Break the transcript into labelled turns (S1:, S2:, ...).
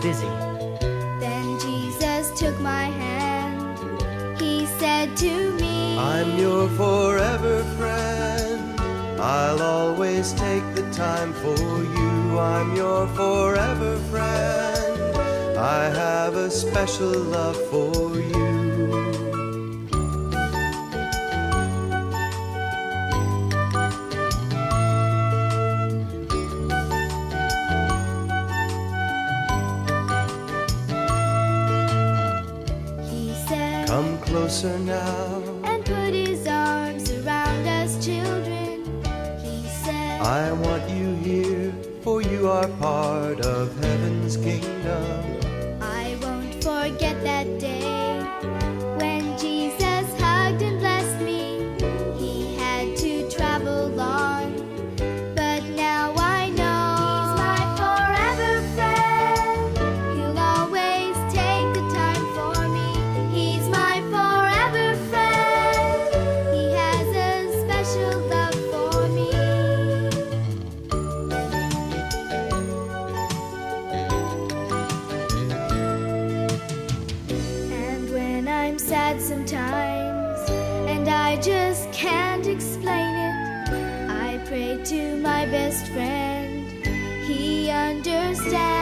S1: busy.
S2: Then Jesus took my hand. He said to me,
S3: I'm your forever friend. I'll always take the time for you. I'm your forever friend. I have a special love for you. Come closer now
S2: and put his arms around us children. He said,
S3: I want you here, for you are part of heaven's kingdom.
S2: I won't forget that day when Jesus hugged and blessed me. He had to travel long, but now I know he's my forever friend. He'll always take the time for me. He's my forever friend. He has a special love for me. And when I'm sad sometimes and I just can't explain it, I pray to my best friend. He understands.